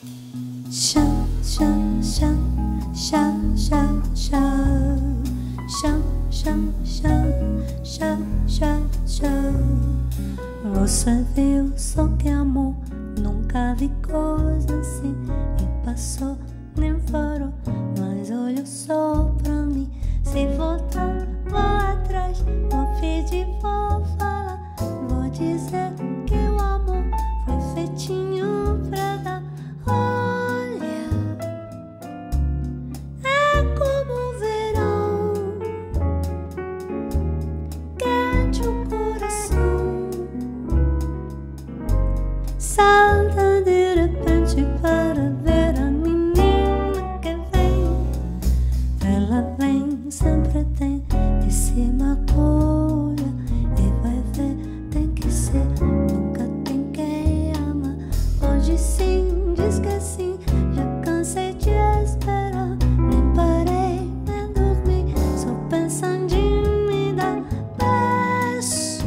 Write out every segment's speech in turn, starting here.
Chá, chá, chá, chá, chá, chá. Chá, chá, chá, chá, chá, chá. Você viu só que amor, nunca vi coisa assim. E passou, nem parou, mas olhou só pra mim. Se voltar, vou atrás, vou pedir, vou falar. Vou dizer que o amor foi feitinho pra dar. Olha, é como o verão, quente o coração, salta de repente para ver a menina que vem. Ela vem, sempre tem de cima olha e vai ver, tem que ser, nunca tem quem ama. Hoje sim, diz que sim, já cansei de esperar. Nem parei, nem dormi, só pensando em me dar beijo.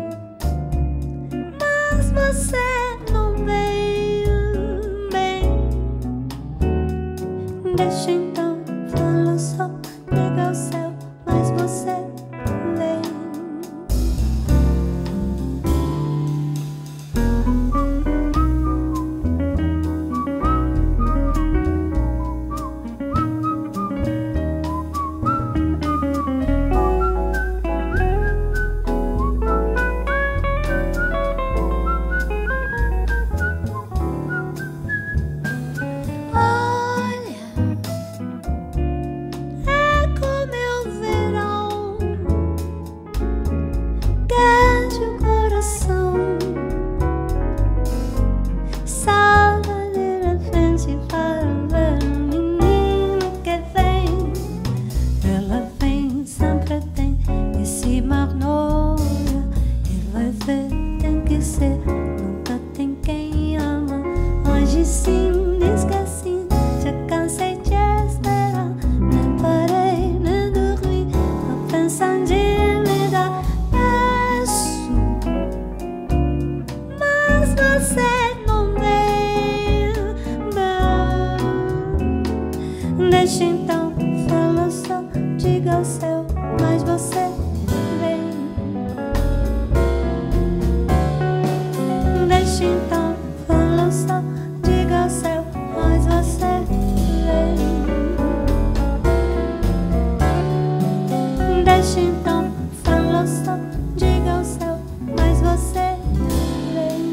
Mas você não veio bem. Deixa então, fala só, liga ao céu, mas você vem. Olha, é como é o verão, quente o coração, salta de repente para ver o menino que vem. Ela vem, sempre tem esse magnolia e vai ver, tem que ser, nunca tem quem ama. Hoje sim, diz que sim, já cansei de esperar. Nem parei, nem dormi, tô pensando em me dar beijo. Mas você não veio bem. Deixa então, fala só, diga ao céu, mas você vem. Deixa então, fala só, diga ao céu, mas você vem. Deixa então, fala só, diga ao céu, mas você vem.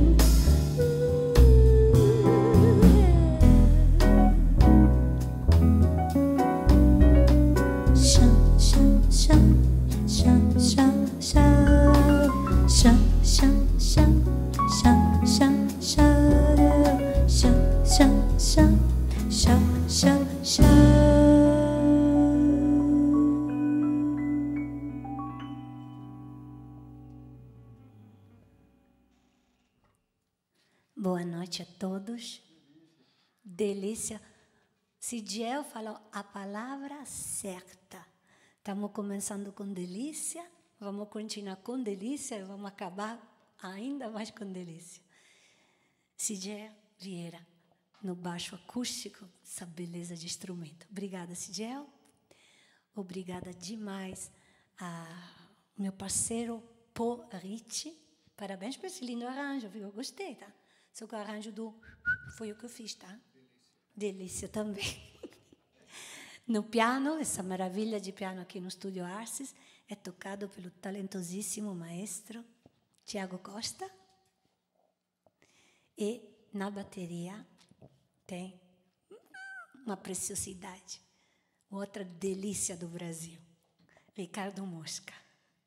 Chá, chá, chá, chá, chá, chá. Chá, chá, chá, chá, chá, chá. Chá, chá, chá, chá, chá, chá. Boa noite a todos. Delícia. Sidiel falou a palavra certa. Estamos começando com delícia, vamos continuar com delícia e vamos acabar ainda mais com delícia. Sidiel Vieira, no baixo acústico, essa beleza de instrumento. Obrigada, Sidiel. Obrigada demais a meu parceiro Paul Ricci. Parabéns por esse lindo arranjo, viu? Eu gostei, tá? Só que o arranjo do... foi o que eu fiz, tá? Delícia também. No piano, essa maravilha de piano aqui no Estúdio Arces é tocado pelo talentosíssimo maestro Tiago Costa. E na bateria tem uma preciosidade, outra delícia do Brasil, Ricardo Mosca.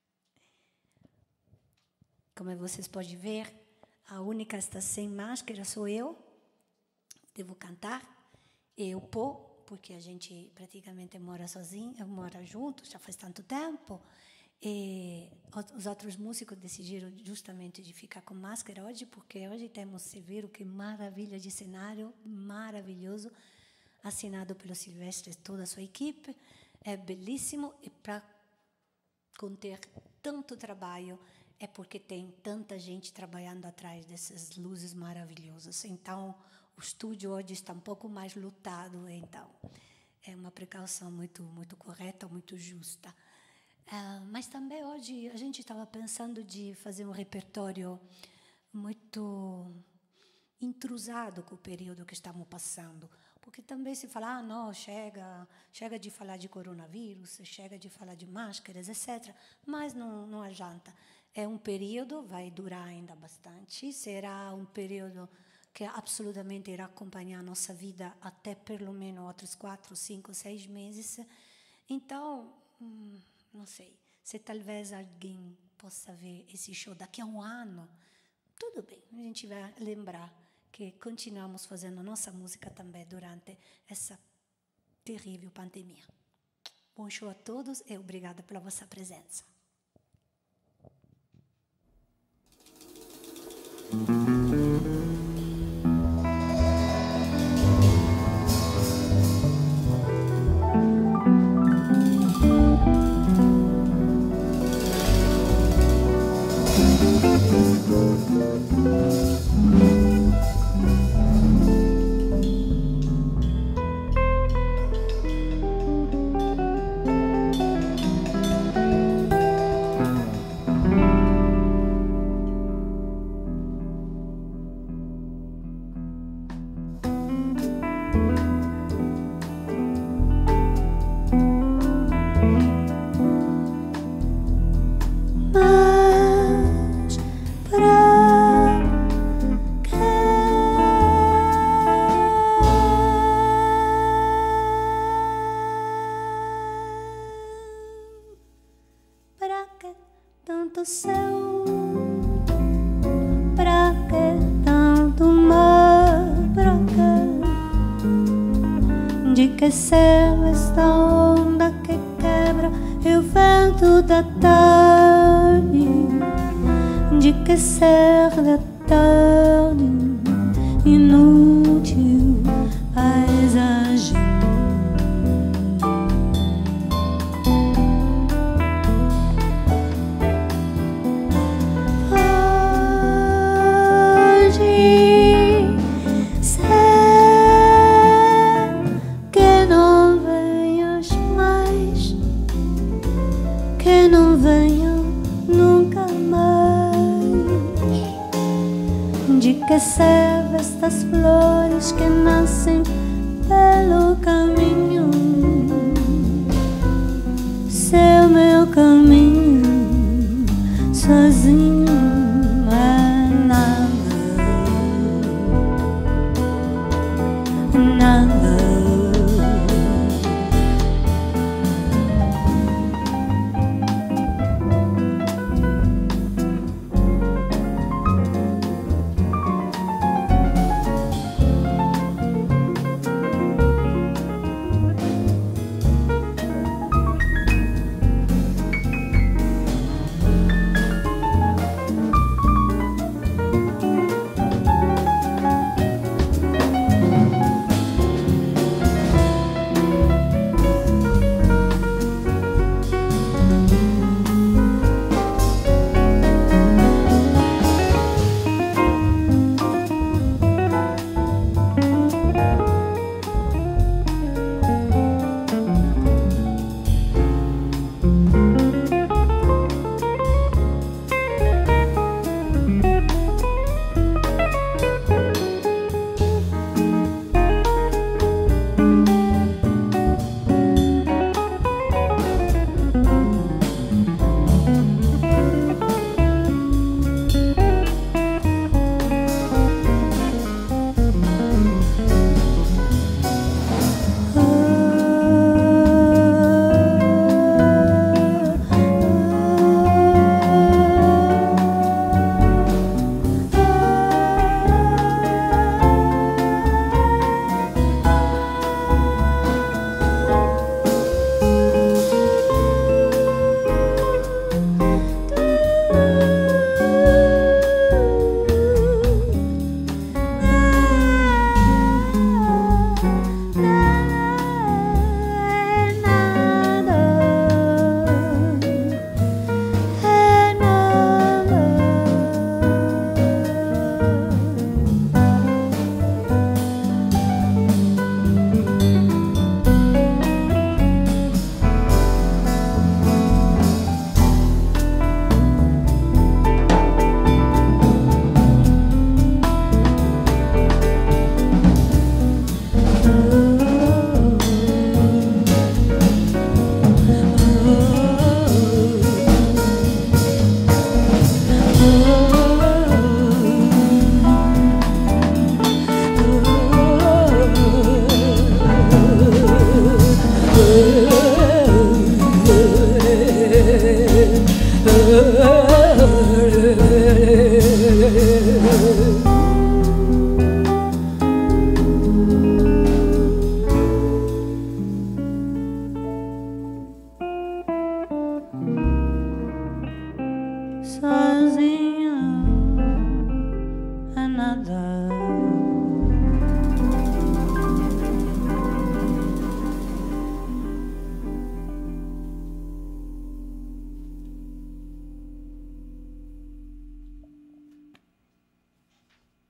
Como vocês podem ver, a única que está sem máscara sou eu. Devo cantar. E o Pô, porque a gente praticamente mora sozinho, mora junto, já faz tanto tempo. E os outros músicos decidiram justamente de ficar com máscara hoje, porque hoje temos Severo, que maravilha de cenário, maravilhoso, assinado pelo Silvestre e toda a sua equipe. É belíssimo e para conter tanto trabalho é porque tem tanta gente trabalhando atrás dessas luzes maravilhosas. Então, O estúdio hoje está um pouco mais lotado, então é uma precaução muito correta, muito justa. Mas também hoje a gente estava pensando de fazer um repertório muito intrusado com o período que estamos passando. Porque também se fala, não, chega de falar de coronavírus, chega de falar de máscaras, etc. Mas não adianta. É um período, vai durar ainda bastante, será um período que absolutamente irá acompanhar a nossa vida até pelo menos outros 4, 5, 6 meses. Então, não sei, se talvez alguém possa ver esse show daqui a um ano, tudo bem, a gente vai lembrar que continuamos fazendo nossa música também durante essa terrível pandemia. Bom show a todos e obrigada pela vossa presença. Esqueceu esta onda que quebra e o vento da tarde, de que ser da tarde inútil paisagem. Que serve estas flores que nascem pelo caminho, seu meu caminho, sozinho é nada, nada.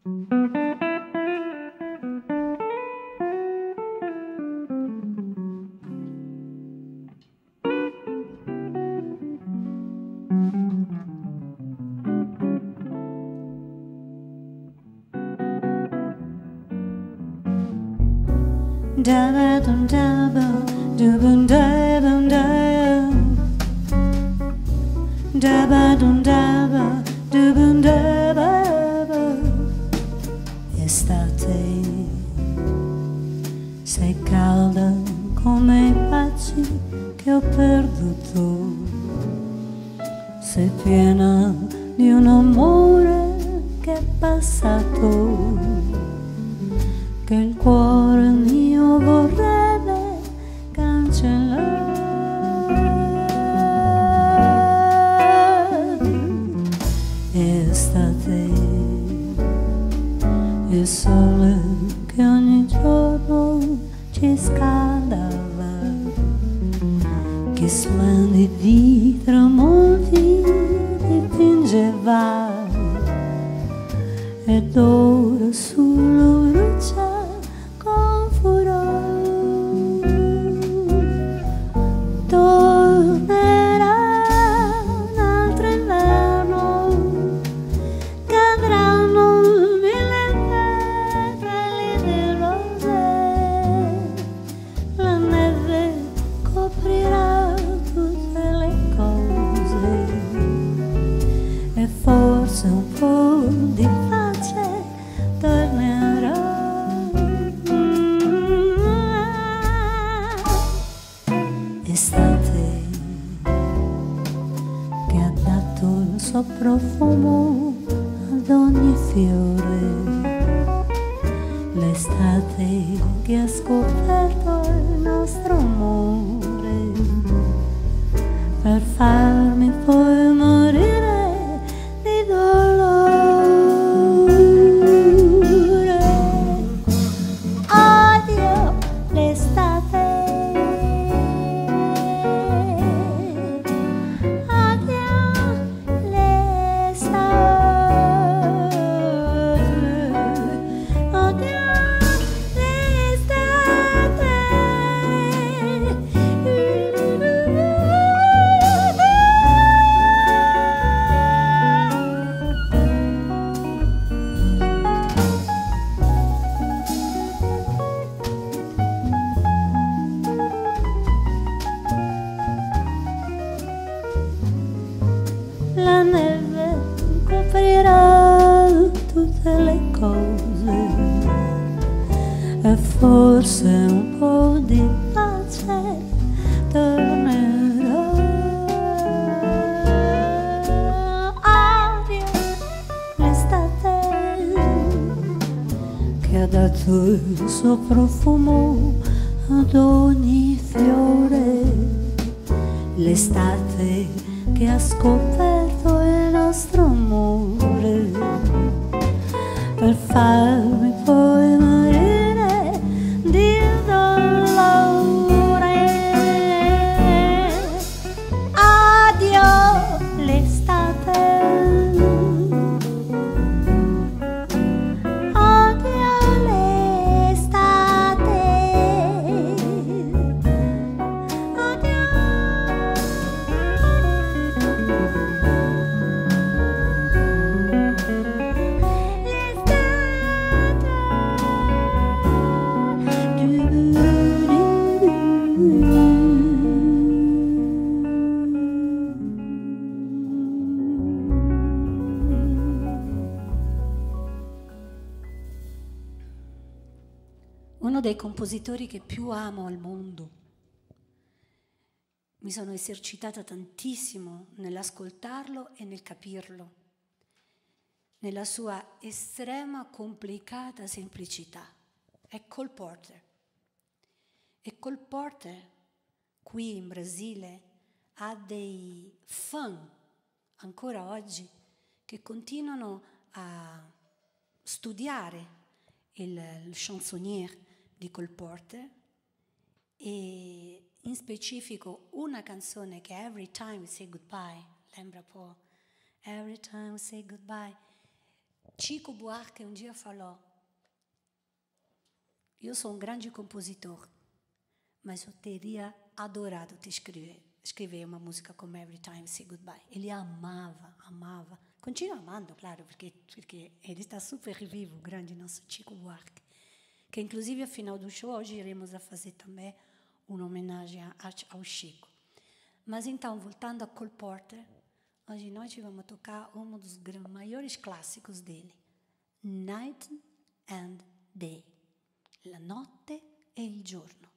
Estate, sei calda come i baci che ho perduto, sei piena di un amore che è passato, che il cuore mio vorrebbe cancellare. Estate, il sole che ogni giorno ci scaldava, che splendidi tramonti dipingeva, ed ora sulla brucia con furore. Tornerà un altro inverno, cadranno mille petali di rose, la neve coprirà tutte le cose e forse un po' di pace tornerà. Estate che ha dato il suo profumo ad ogni fiore, l'estate che ha scoperto il nostro amore, per farmi poi morire di dolore. Odio l'estate, odio l'estate, odio la neve coprirà tutte le cose e forse un po' di pace tornerà. Odio l'estate che ha dato il suo profumo ad ogni fiore, l'estate che ha scoperto il nostro amore, per farmi poi morire di dolore. Addio l'estate, odio l'estate, odio. Uno dei compositori che più amo al mondo. Mi sono esercitata tantissimo nell'ascoltarlo e nel capirlo, nella sua estrema complicata semplicità. È Cole Porter. E Cole Porter qui in Brasile ha dei fan ancora oggi che continuano a studiare il chansonnier di Cole Porter, e in specifico una canzone che è Every Time We Say Goodbye, lembra un po' Every Time We Say Goodbye, Chico Buarque um dia falou: eu sou um grande compositor, mas eu teria adorado te escrever uma música como Every Time I Say Goodbye. Ele amava. Continua amando, claro, porque ele está super vivo, grande nosso Chico Buarque. Que, inclusive, ao final do show, hoje iremos a fazer também uma homenagem ao Chico. Mas, então, voltando a Cole Porter, hoje nós vamos tocar um dos maiores clássicos dele, Night and Day, la notte e il giorno.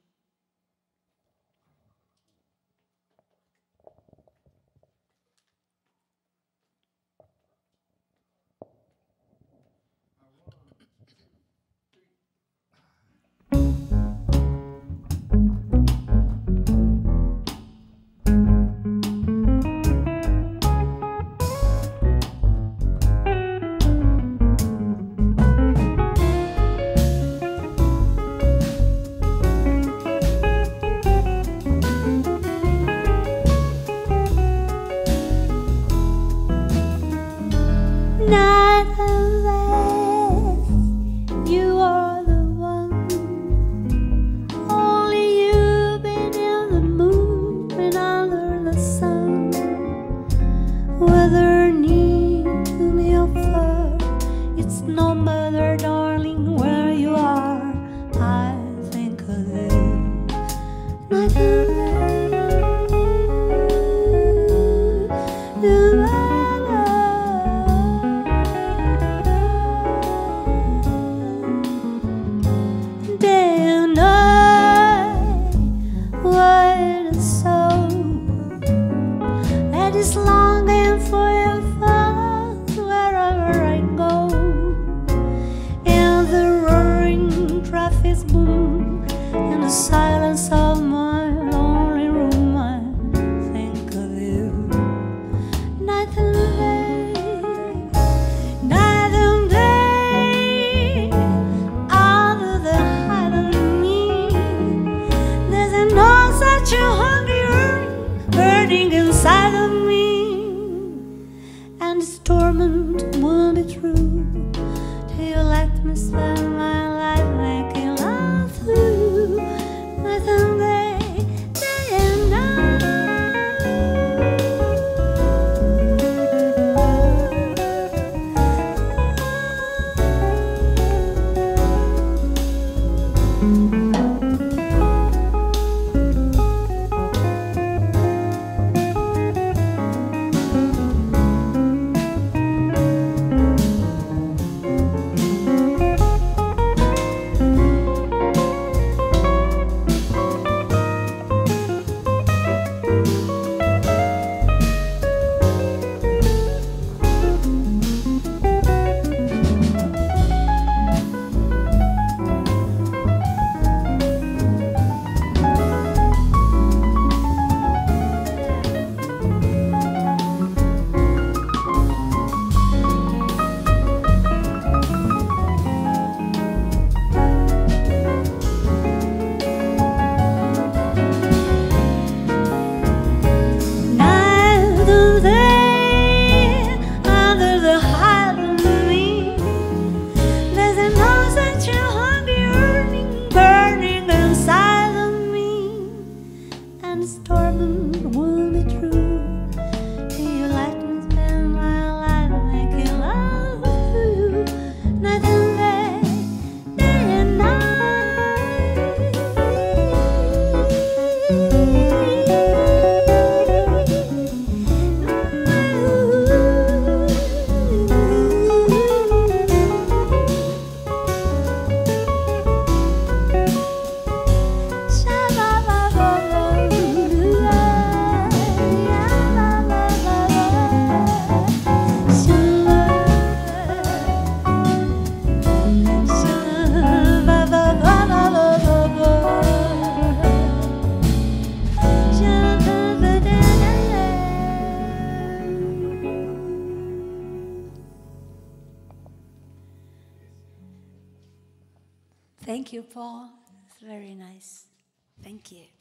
Thank you, Paul. It's very nice. Thank you.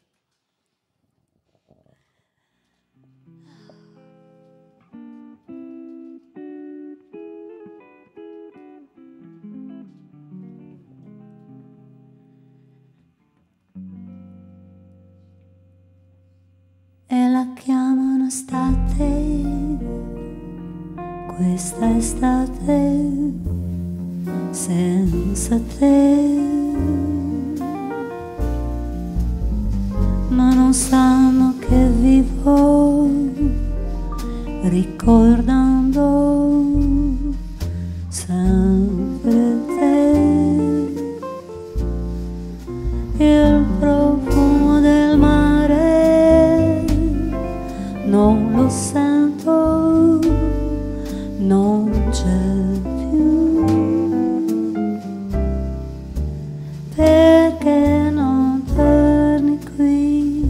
estate, questa estate senza te, ma non sanno che vivo ricordando sempre te, il profumo del mare non lo sento, non c'è più, perché non torni qui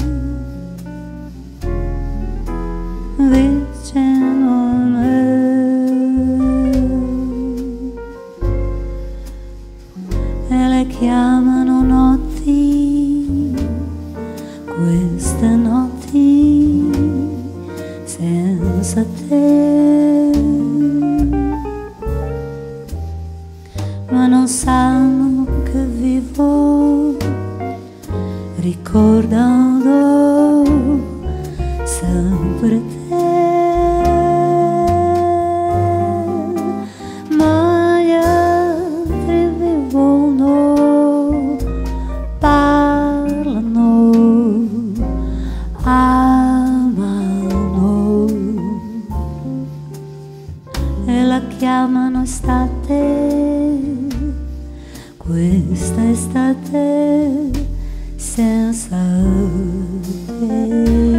vicino a me, e le chiamano notti, queste notti senza te, ma non sanno che vivo ricordando sempre te, ma gli altri vivono, parlano, amano e la chiamano estate, questa estate senza te.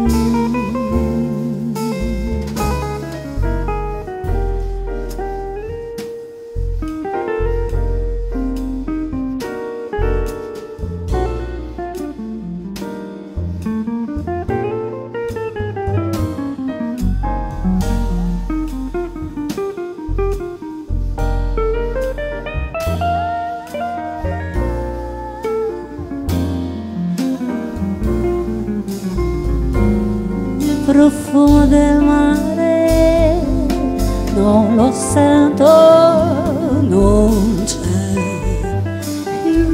Profumo del mare non lo sento, non c'è più,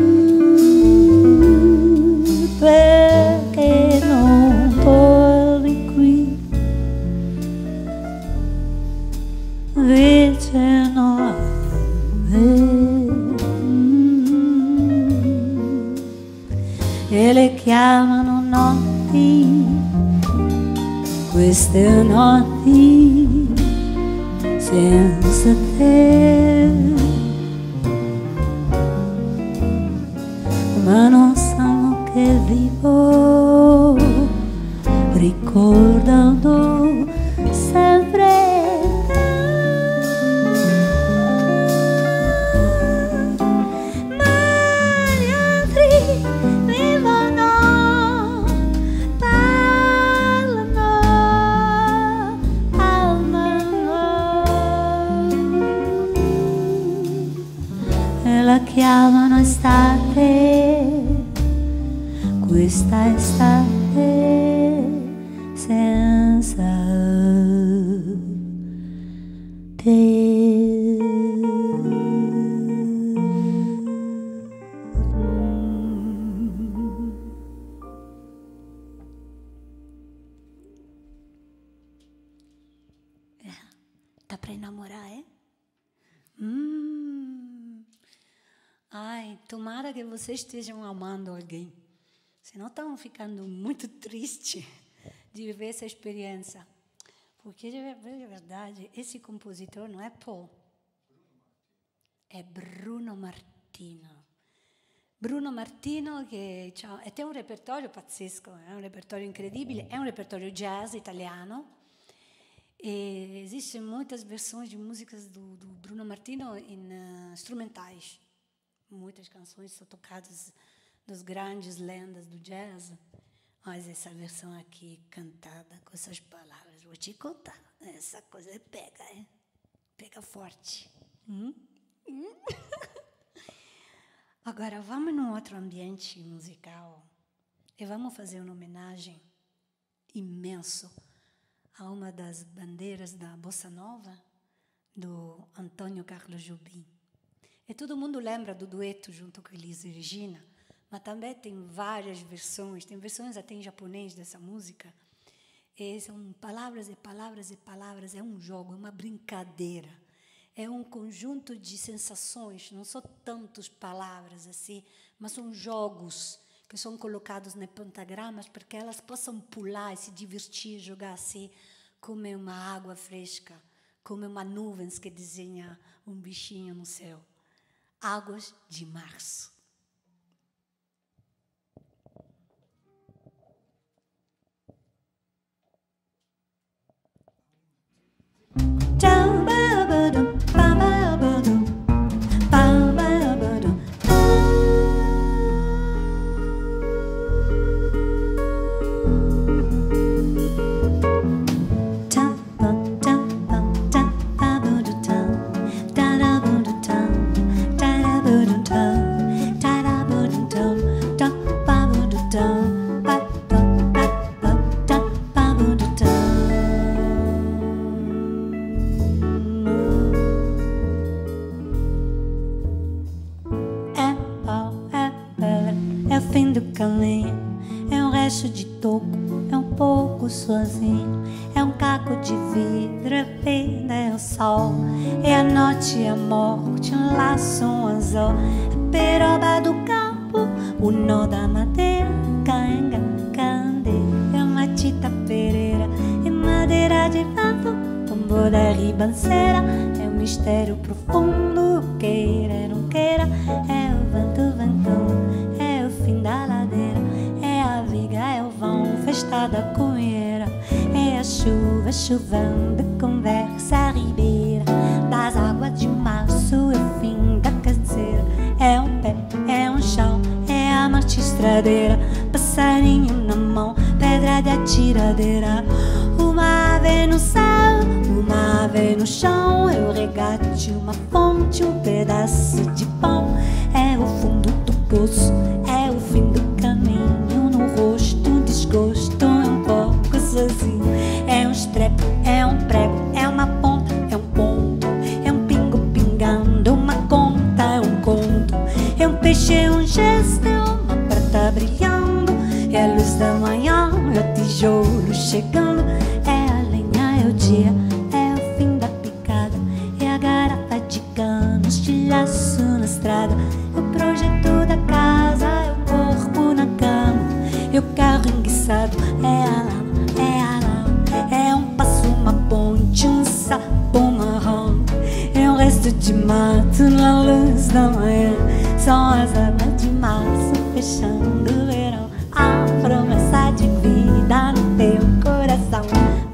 perché non torni qui vicino a me, e le chiamano notti, queste notti senza te, ma non sanno che vivo ricordando sempre te, ma gli altri vivono, la chiamano estate, questa estate senza te. Tá para namorar, é? Ai, tomara que vocês estejam amando alguém. Senão estão ficando muito tristes de viver essa experiência. Porque, de verdade, esse compositor não é Paul. É Bruno Martino. Bruno Martino che tem un repertorio pazzesco, è un repertorio incredibile, è un repertorio jazz italiano. E existem muitas versões de músicas do Bruno Martino em instrumentais. Muitas canções são tocadas das grandes lendas do jazz. Mas essa versão aqui, cantada com essas palavras, vou te contar. Essa coisa pega, hein? Pega forte. Agora, vamos num outro ambiente musical e vamos fazer uma homenagem imenso a uma das bandeiras da Bossa Nova, do Antônio Carlos Jobim. E todo mundo lembra do dueto junto com Elis e Regina, mas também tem várias versões, tem versões até em japonês dessa música. São palavras e palavras e palavras, é um jogo, é uma brincadeira. É um conjunto de sensações, não são tantas palavras assim, mas são jogos que são colocados nos pentagramas para que elas possam pular e se divertir, jogar assim, como uma água fresca, como uma nuvem que desenha um bichinho no céu. Águas de março. É o fim do caminho, é um resto de toco, é um pouco sozinho, é um caco de vidro, é vida, é o sol, é a noite, é a morte, um laço, um anzol, a peroba do campo, o nó da madeira, caenga, candeia, é uma tita pereira, é madeira de vento, tambor da ribanceira, é um mistério profundo, queira, não queira, é o vento ventando, é o fim da ladeira, é a viga, é o vão, festa da cunheira, é a chuva chovendo, conversa ribeira, das águas de março, é o fim da canseira, é um pé, é um chão, é a marcha estradeira, passarinho na mão, pedra de atiradeira, uma ave no céu, uma ave no chão, é o regate, uma fonte, um pedaço de pão, é o fundo do poço, é o fim do caminho, no rosto um desgosto, é um pouco sozinho, é um estrepe, é um prego, é uma ponta, é um ponto, é um pingo pingando, uma conta, é um conto, é um peixe, é um gesto, é uma prata brilhando, é a luz da manhã, é o tijolo chegando, é a lenha, é o dia, é o fim da picada, é a garrafa de cano, estilhaço na estrada, é o projeto da casa, é o corpo na cama, é o carro enguiçado, é a lama, é um passo, uma ponte, um sapo marrom, é um resto de mato na luz da manhã, são as águas de março fechando o verão, a promessa de vida no teu coração.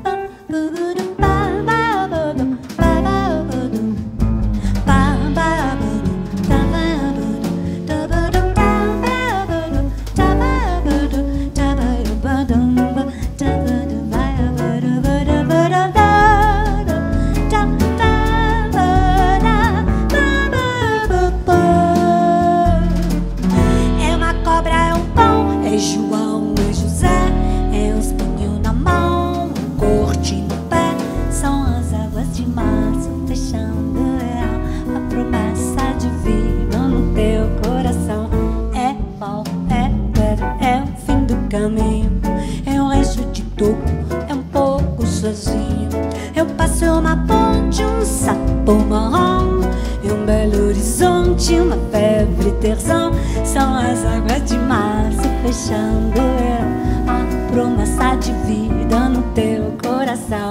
É uma cobra, é um pão, é João, é José, é um espinho na mão, um corte no pé, são as águas de março fechando o verão, a promessa de vida no teu coração. É pau, é pedra, é o fim do caminho, é um resto de toco, é um pouco sozinho, eu passo uma ponte, um sapo marrom, e um belo horizonte, uma febre terzão, são as águas de março fechando o verão, a promessa de vida no teu coração.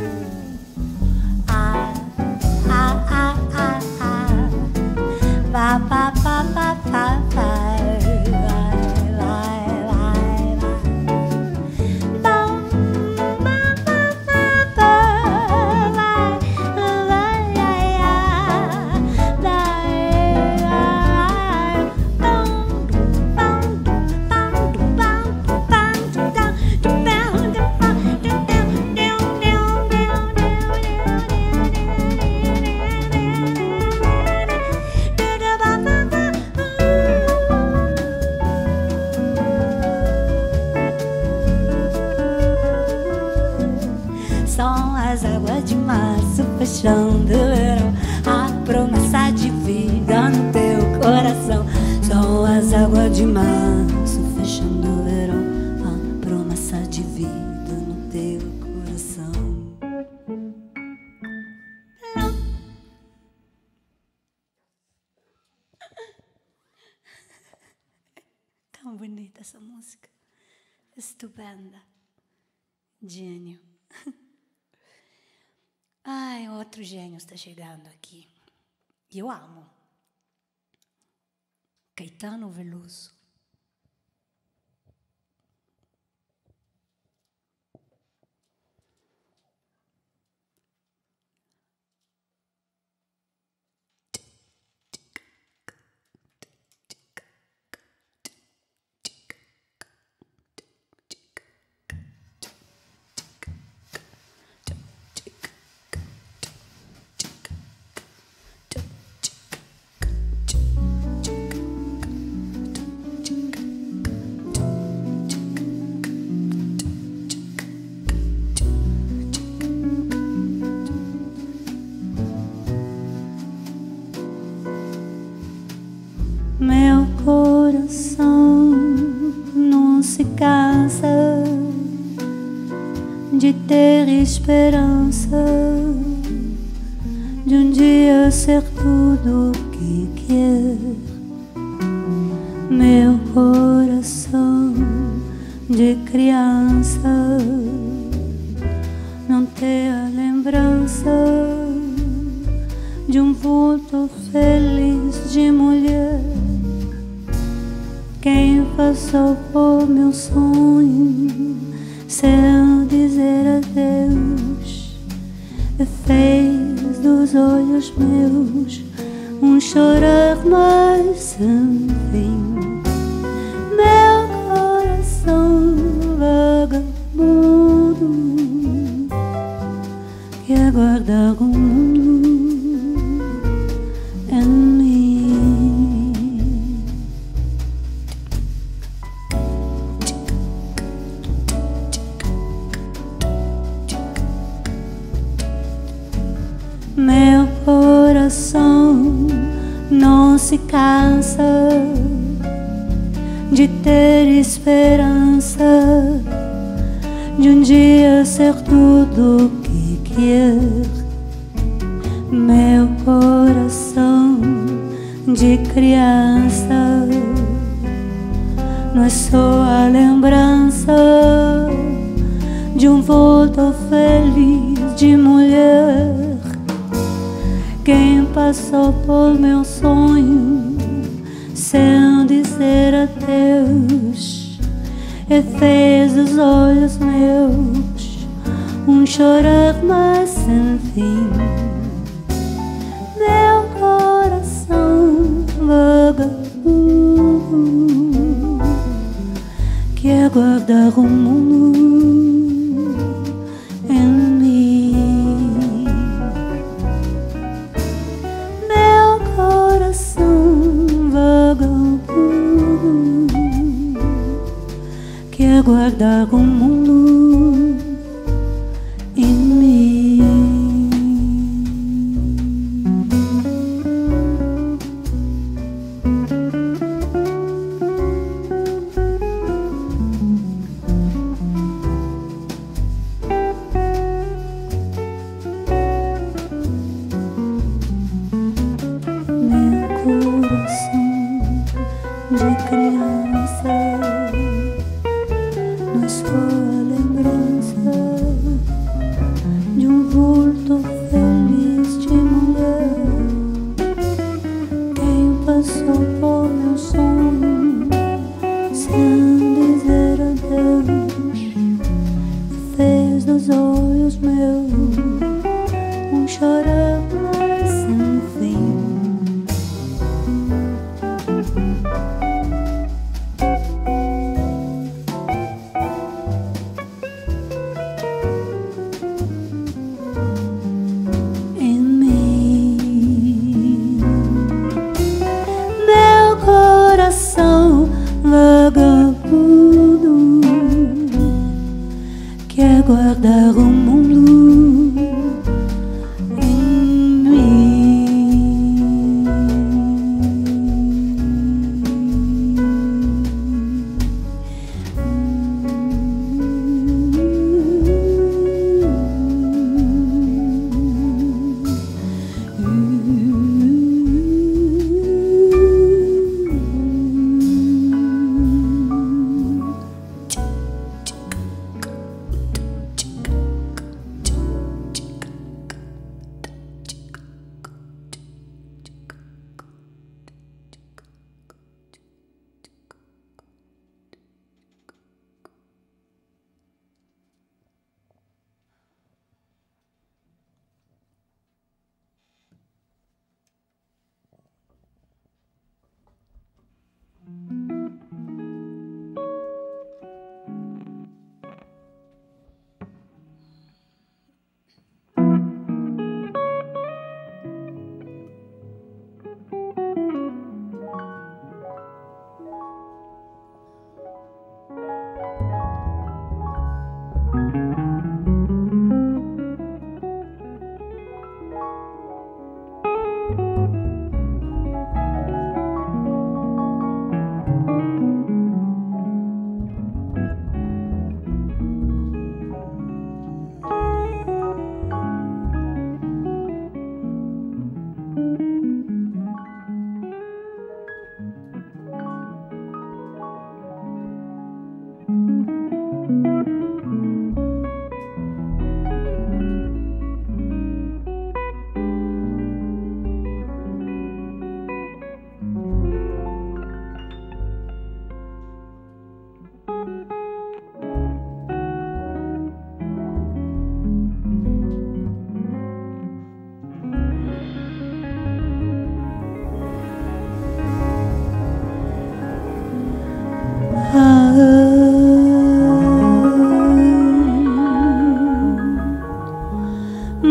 Ah, ah, ah, ah, ah, va, va, va, va, va, va. São as águas de março fechando o verão, a promessa de vida no teu coração. São as águas de março fechando o verão, a promessa de vida no teu coração. Tão bonita essa música. Estupenda. Gênio. Ai, outro gênio está chegando aqui. E eu amo. Caetano Veloso. Meu coração não se cansa de ter esperança de um dia ser tudo o que quer. Meu coração de criança não tem a lembrança de um vulto feliz de mulher. Quem passou por meu sonho sem dizer adeus e fez dos olhos meus um chorar mais sem fim. Meu coração vagabundo que aguarda um mundo em mim. Meu coração não se cansa de ter esperança de um dia ser tudo o que quer. Meu coração de criança não é só a lembrança de um vulto feliz de mulher. Quem passou por meu sonho sem dizer adeus e fez dos olhos meus um chorar mais sem fim. Meu coração vagabundo que aguarda um mundo em mim. Meu coração vagabundo que aguarda um mundo em mim. De criança, não é só a lembrança de um vulto feliz de mulher. Quem passou por meu sonho sem dizer adeus fez dos olhos meus um chorar mais sem fim. Vagabundo quer guardar o mundo em mim.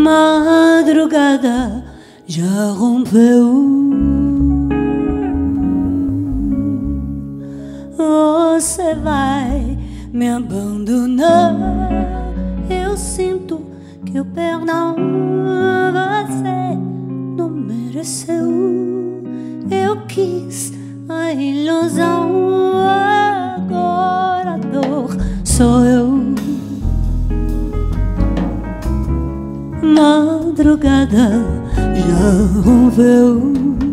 Madrugada já rompeu. Você vai me abandonar. Eu sinto que o perdão você não mereceu. Eu quis a ilusão, agora a dor sou eu. Madrugada já rompeu.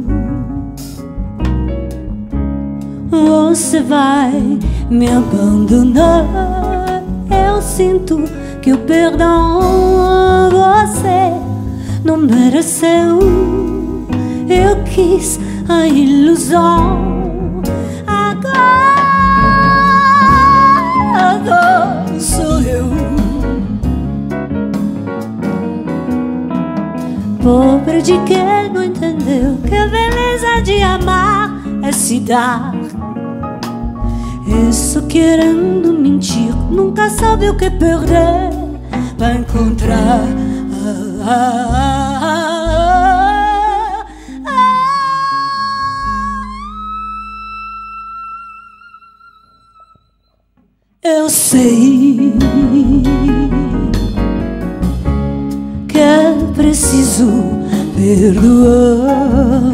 Você vai me abandonar. Eu sinto que o perdão você não mereceu. Eu quis a ilusão, agora a dor sou eu. Pobre de quem não entendeu que a beleza de amar é se dar. Isso querendo mentir, nunca sabe o que perder pra encontrar. Eu sei que é preciso perdoar.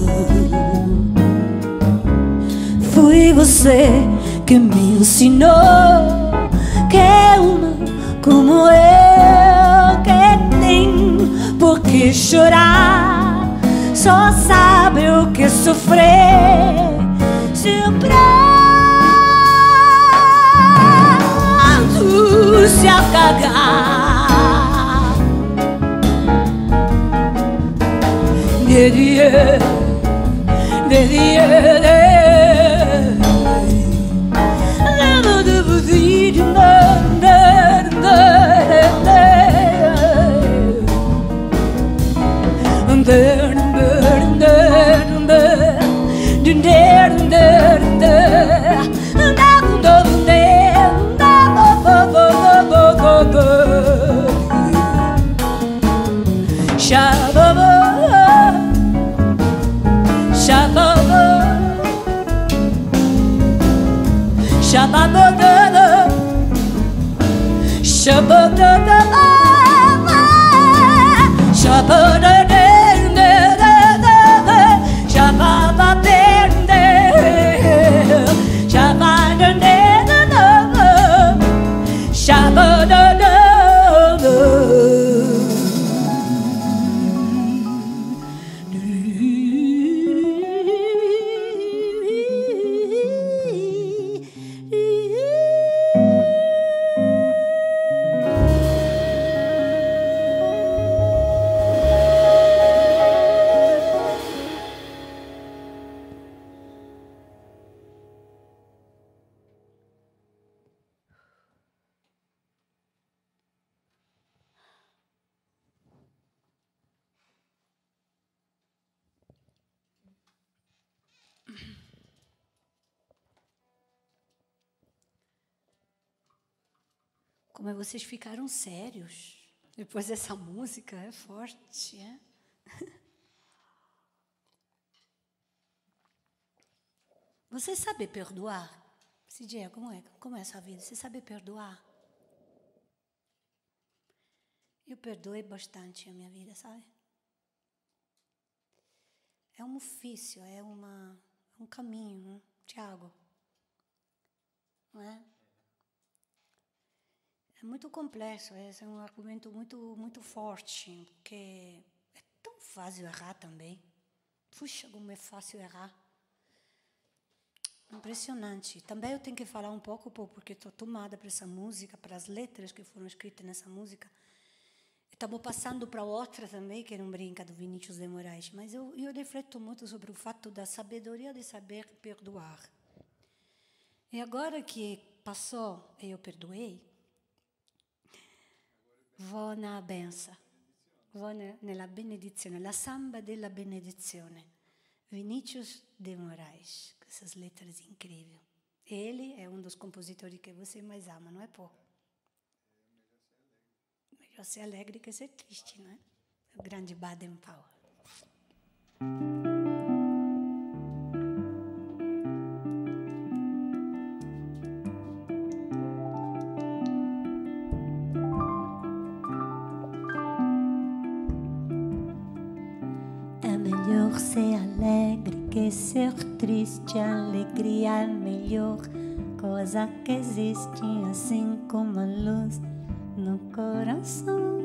Foi você que me ensinou que uma como eu que tem por que chorar, só sabe o que sofrer se o pranto se apagar. Como vocês ficaram sérios depois dessa música, é forte, é? Você sabe perdoar? Cidia, como é essa vida? Você sabe perdoar? Eu perdoei bastante a minha vida, sabe? É um ofício, é um caminho, né? Tiago, não é? É muito complexo, esse é um argumento muito forte, porque é tão fácil errar também. Puxa, como é fácil errar. Impressionante. Também eu tenho que falar um pouco, porque estou tomada para essa música, para as letras que foram escritas nessa música. Estamos passando para outra também, que não brinca, do Vinícius de Moraes. Mas eu refleto muito sobre o fato da sabedoria de saber perdoar. E agora que passou e eu perdoei, vou na benção, vou nella benedizione, la samba della benedizione. Vinícius de Moraes, com essas letras incríveis. Ele é um dos compositores que você mais ama, não é, pô? para ser alegre que ser triste, não é? O grande Baden Powell. É melhor ser alegre que ser triste. A alegria é a melhor coisa que existe, assim como a luz no coração.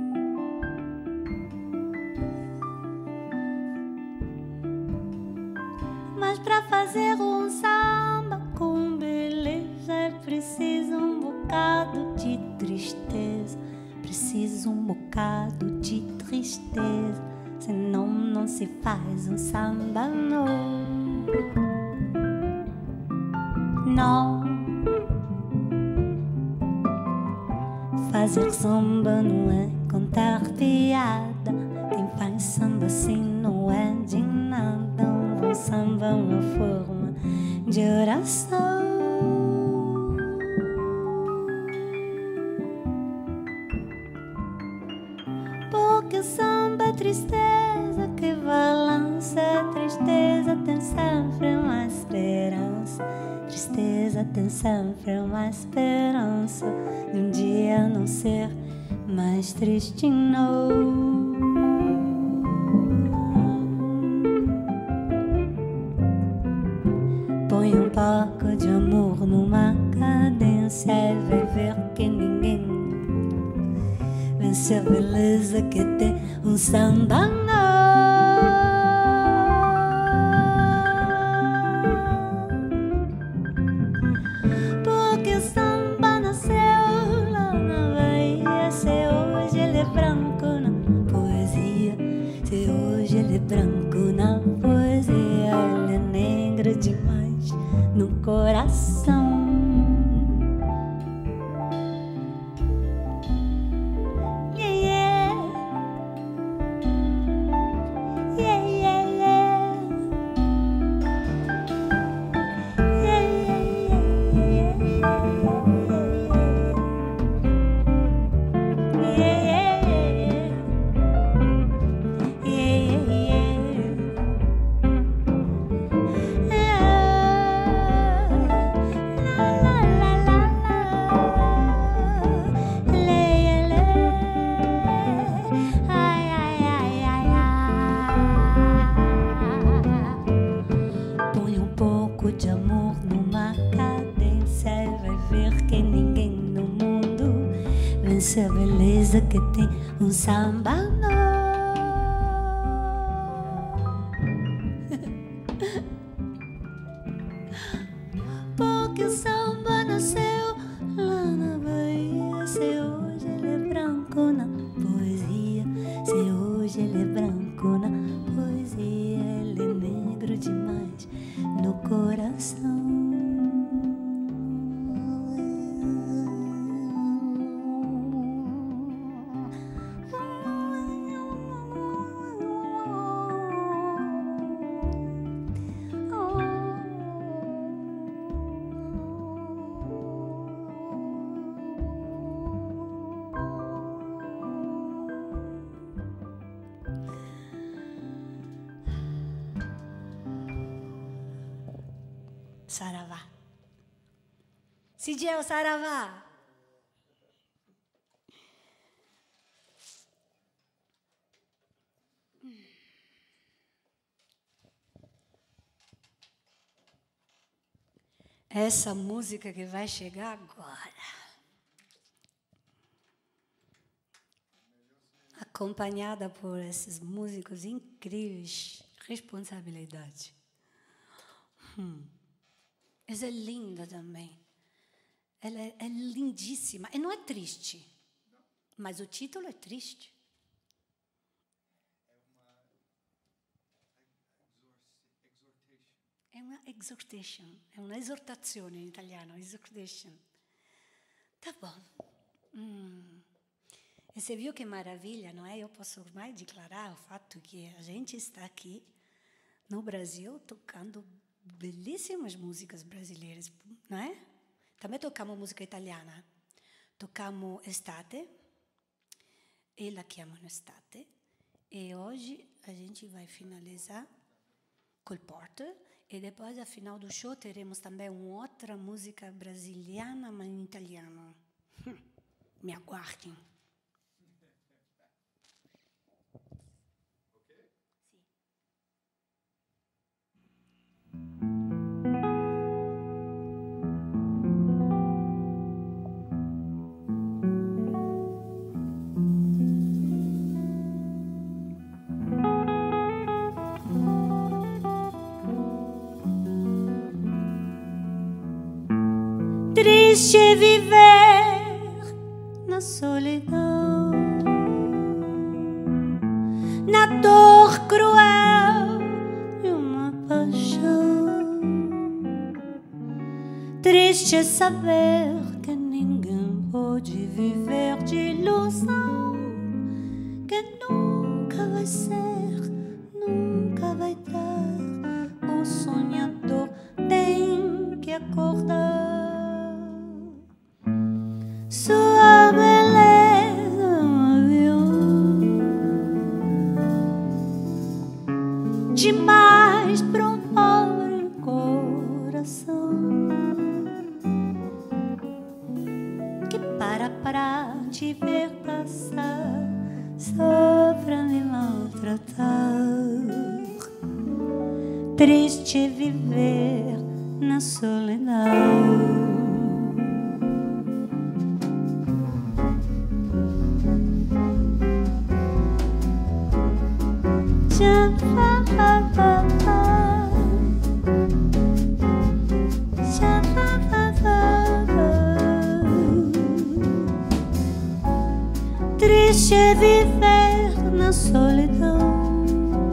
Mas para fazer um samba com beleza é preciso um bocado de tristeza. Preciso um bocado de tristeza, senão não se faz um samba, não. Não. Fazer samba não é contar piada. Quem faz samba assim não é de nada. Um bom samba é uma forma de oração. Porque o samba é tristeza que balança. Tristeza tem sempre uma esperança. Tristeza tem sempre uma esperança de um dia não ser mais triste, não. Põe um pouco de amor numa cadência e vai ver que ninguém vence a beleza que tem um samba, não. Porque o samba nasceu lá na Bahia. Se hoje ele é branco na poesia, se hoje ele é branco na poesia, ele é negro demais no coração. A beleza que tem um samba, não. Porque o samba nasceu lá na Bahia. Se hoje ele é branco na poesia, se hoje ele é branco na poesia, ele é negro demais no coração. Saravá. Sidiel, saravá. Essa música que vai chegar agora, acompanhada por esses músicos incríveis, responsabilidade. Essa é linda também. Ela é lindíssima. E não é triste. Mas o título é triste. É uma exhortation. É uma exortazione in italiano. Exhortation. Tá bom. E você viu que maravilha, não é? Eu posso mais declarar o fato que a gente está aqui no Brasil tocando belíssimas músicas brasileiras, não é? Também tocamos música italiana. Tocamos Estate, e la chiamano estate. E oggi a gente vai finalizar col Porter. E depois, ao final do show, teremos também uma outra música brasiliana, mas em italiano. Me aguardem. Triste é viver na solidão, na dor cruel de uma paixão. Triste é saber que ninguém pode viver de ilusão, que nunca vai ser, nunca vai dar. O sonhador tem que acordar. Sua beleza é um avião demais para um pobre coração que para te ver passar só pra me maltratar. Triste é viver na solidão. Triste é viver na solidão,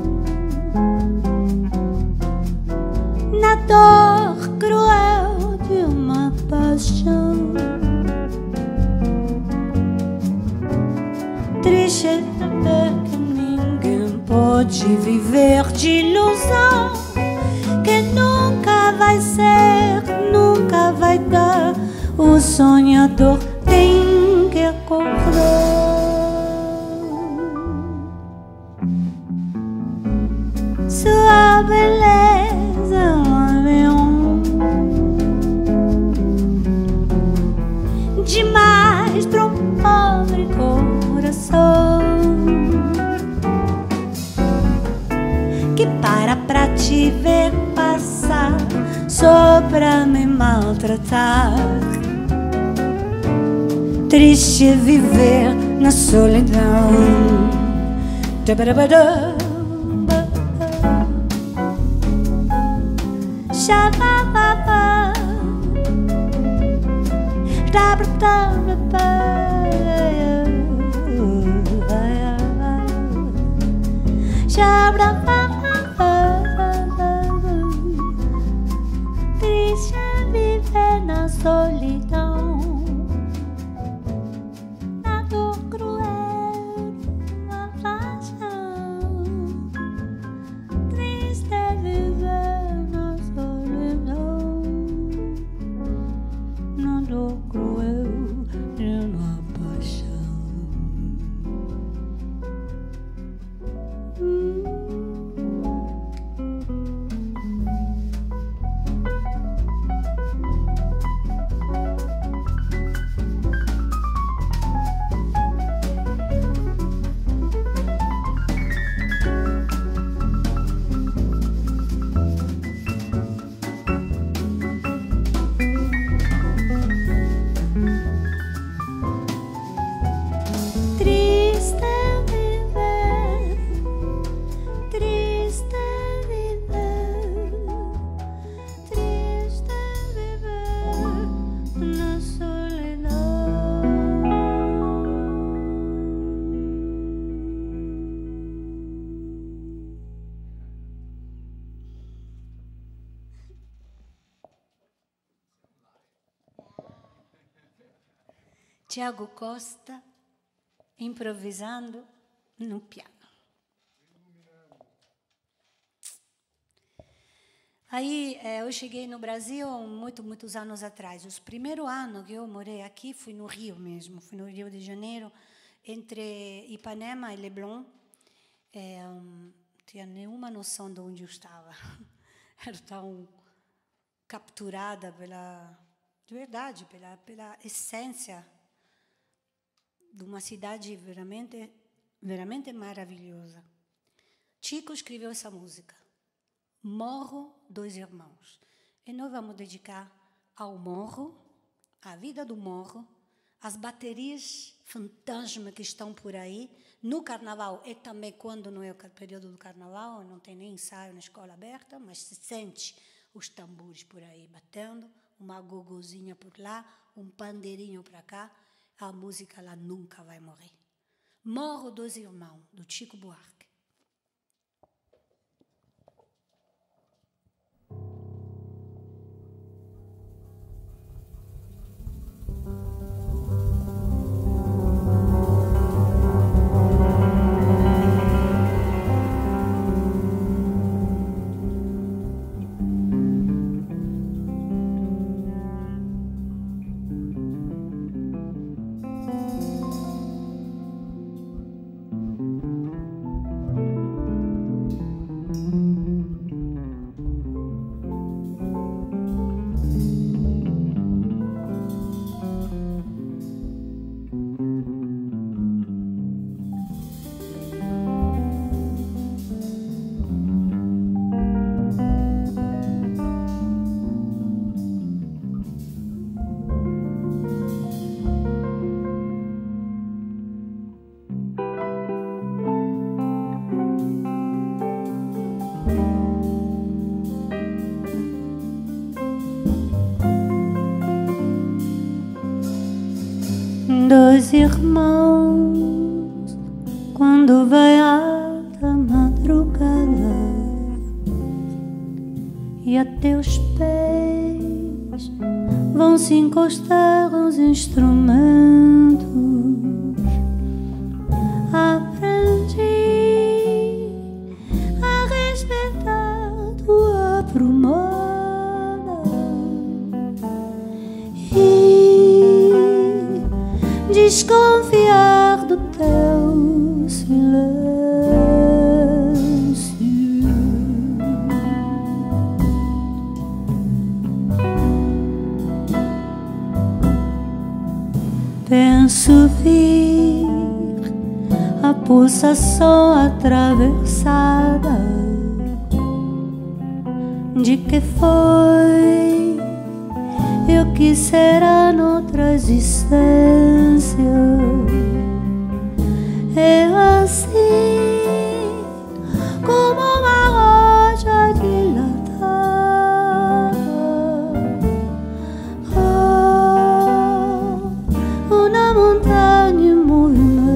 na dor cruel de uma paixão. Triste é saber que ninguém pode viver de ilusão, que nunca vai ser, nunca vai dar. O sonhador tem que acordar. Sua beleza é um avião demais para um pobre coração que para te ver passar só pra me maltratar. Triste é viver na solidão. Triste é viver na solidão, na dor cruel de uma paixão. Triste é viver na solidão, na dor cruel de uma paixão. Tiago Costa, improvisando no piano. Aí eu cheguei no Brasil muitos anos atrás. Os primeiros anos que eu morei aqui fui no Rio mesmo, fui no Rio de Janeiro. entre Ipanema e Leblon, não tinha nenhuma noção de onde eu estava. Era tão capturada de verdade, pela essência de uma cidade veramente maravilhosa. Chico escreveu essa música, Morro dos Irmãos. E nós vamos dedicar ao morro, à vida do morro, às baterias fantasma que estão por aí, no carnaval, e também quando não é o período do carnaval, não tem nem ensaio na escola aberta, mas se sente os tambores por aí batendo, uma gogozinha por lá, um pandeirinho para cá, a música lá nunca vai morrer. Morro dos Irmãos, do Chico Buarque. Dois irmãos, quando vai alta madrugada e a teus pés vão se encostar aos instrumentos, aprendi a respeitar tua promessa e desconfiar do teu silêncio. Penso vir a pulsação atravessada de que foi e o que será noutra existência. É assim como uma rocha dilatada, uma montanha em movimento.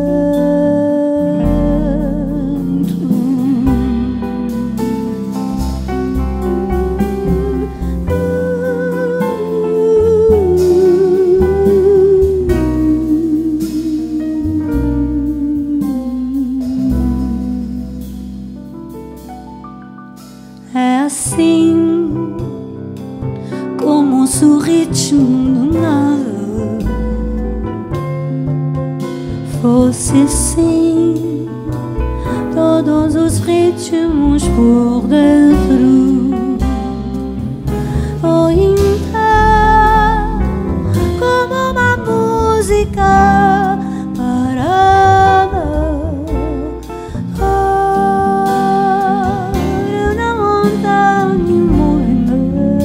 É assim como o ritmo do nada fosse sim todos os ritmos por dentro, ou então como uma música parada, uma montanha em movimento.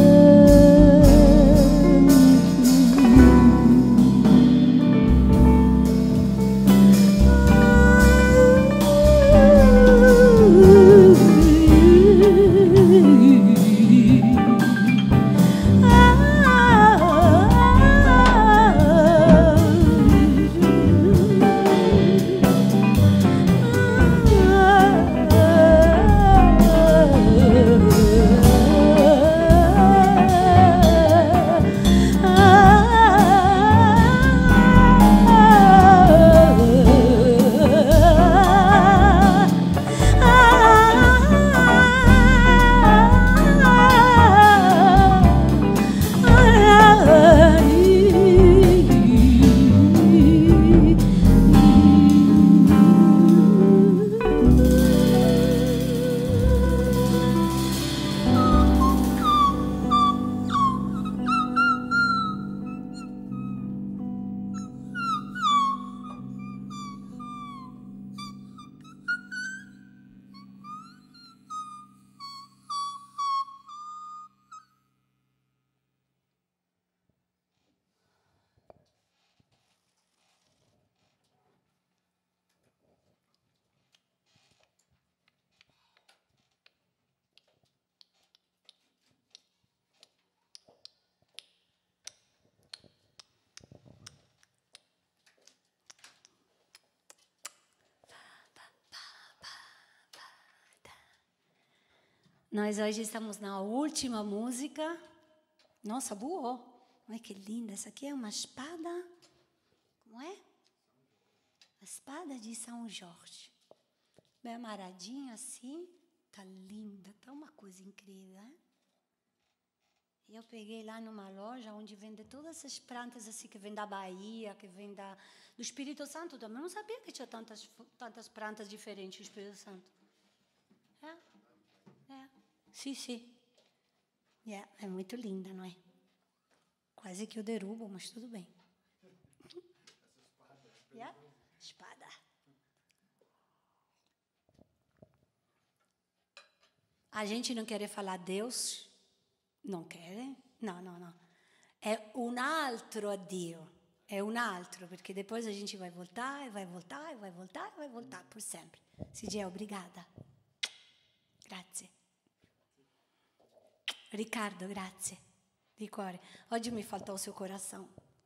Nós hoje estamos na última música. Nossa, boa! Olha que linda. Essa aqui é uma espada. Como é? A espada de São Jorge. Bem amaradinha assim. Tá linda. Tá uma coisa incrível, hein? E eu peguei lá numa loja onde vende todas essas plantas assim, que vem da Bahia, que vem do Espírito Santo também. Eu não sabia que tinha tantas plantas diferentes do Espírito Santo. Sim, sim. É muito linda, não é? Quase que eu derrubo, mas tudo bem. Espada. A gente não quer falar Deus. Non quer? No. È un altro Dio. È un altro, perché depois a gente vai voltar, e vai voltar, e vai voltar, e vai voltar por sempre. CG, obrigada. Grazie. Riccardo, grazie. Di cuore. Oggi mi faltou o seu coração.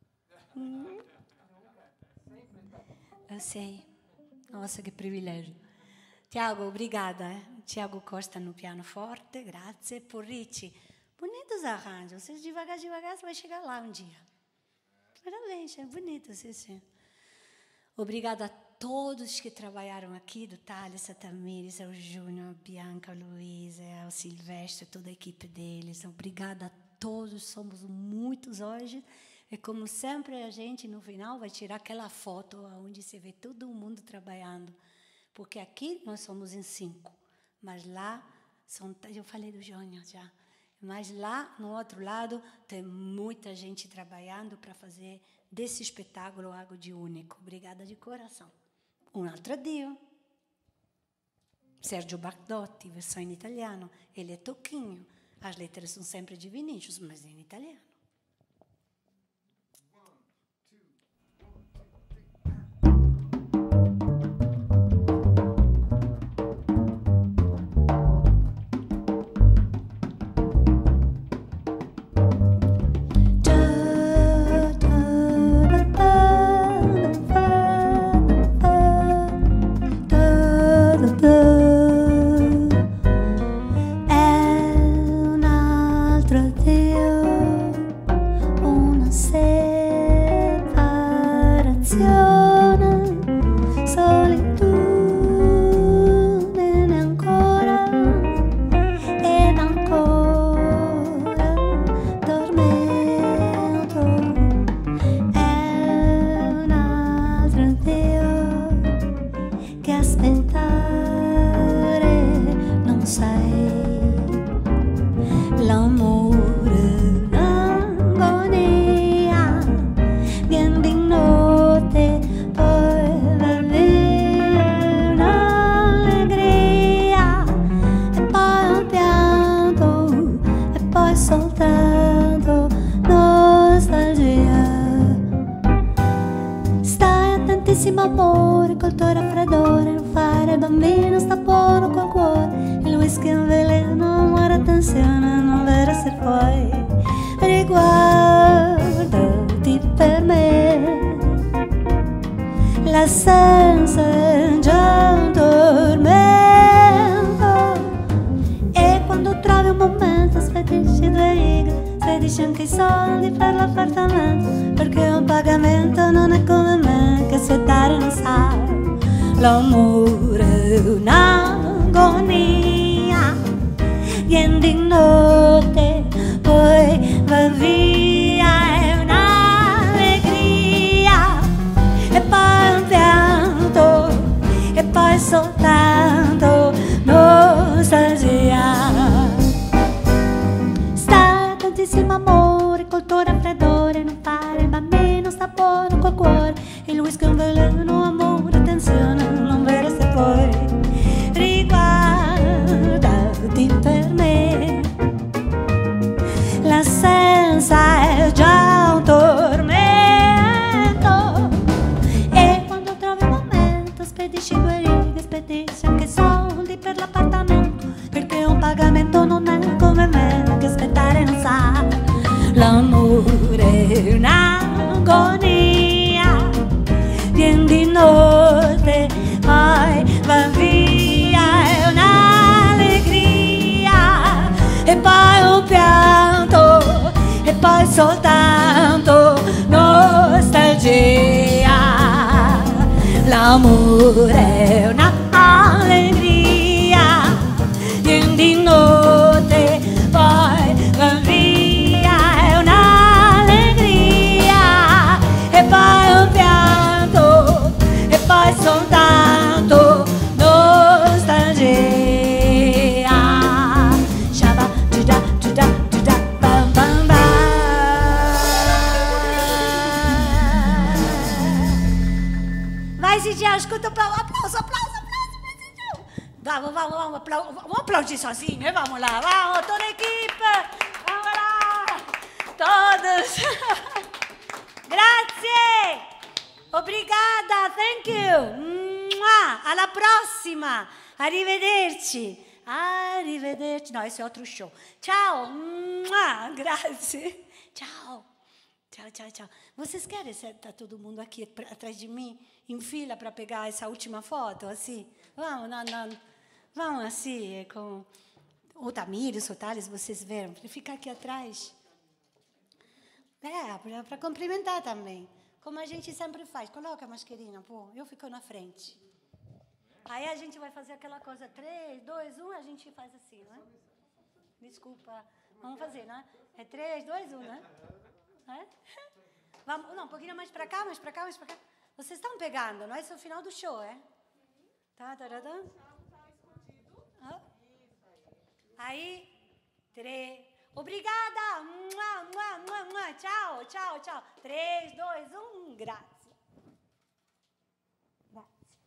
Eu sei. Nossa, que privilégio. Tiago, obrigada. Tiago Costa no pianoforte, grazie. Porrici. Bonitos arranjos. Vocês devagar, você vai chegar lá um dia. Parabéns, é bonito, sim. Obrigada a todos que trabalharam aqui, do Thales, a Tamires, ao Júnior, a Bianca, a Luísa, ao Silvestre, toda a equipe deles. Obrigada a todos, somos muitos hoje. E como sempre, a gente, no final, vai tirar aquela foto onde se vê todo mundo trabalhando. Porque aqui nós somos em 5, mas lá, eu falei do Júnior já, mas lá, no outro lado, tem muita gente trabalhando para fazer desse espetáculo algo de único. Obrigada de coração. Un altro Dio. Sergio Bardotti, versão em italiano. Ele é Toquinho. As letras são sempre de Vinícius, mas em italiano. Amore col tuo raffreddore, non fare bambino, sta buono col cuore. Il whisky è un veleno, amore, attenzione, non vero se puoi. Riguardati per me, l'assenza è già un tormento. E quando trovi un momento spedisci 2 righe, spedisci anche i soldi per l'appartamento, perché un pagamento non è come me che aspettare non sa. L'amore è un'agonia, viene di notte, poi va via, è un'allegria, e poi un pianto, e poi soltanto nostalgia. Sta tantissimo amore col tuo raffreddore, non fare il bambino, sta buono col cuore. Il whisky è un veleno, amore, attenzione, non vero se puoi. Riguardati per me, l'assenza è già un tormento. E quando trovi un momento spedisci 2 righe, spedisci anche soldi per l'appartamento, perché un pagamento non è come me che aspettare non sa. L'amore è un'agonia, viene di notte, poi va via, è un'allegria, soltanto nostalgia. L'amore è un'allegria, vieni di notte, poi va via, è un'allegria, e poi un pianto, e poi soltanto nostalgia. Shabba, juda, juda, juda, bam, bam, bam. Vai, Zidiel, escuta o aplauso, aplauso, aplauso, aplauso. Vamos, vamos, vamos, vamos aplaudir sozinho, vamos lá, vamos, toda a equipe, vamos lá, todos. Grazie, obrigada, thank you. Alla prossima, arrivederci. Arrivederci. No, esse é outro show. Ciao. Grazie. Ciao. Ciao, ciao, ciao. Vocês querem sentar todo mundo aqui atrás de mim, em fila, para pegar essa última foto, assim? Vamos, vamos assim, com o Tamires, o Thales, vocês viram, para ficar aqui atrás. Para cumprimentar também. Como a gente sempre faz. Coloca a mascarinha, pô. Eu fico na frente. Aí a gente vai fazer aquela coisa, 3, 2, 1, a gente faz assim, não é? Desculpa. Vamos fazer, né? É 3, 2, 1, né? É? Vamos, não, um pouquinho mais para cá, mais para cá, mais para cá. Vocês estão pegando, não é? Esse é o final do show, é? Tá. Aí, 3. Obrigada! Tchau, tchau, tchau. 3, 2, 1, grazie. Grazie.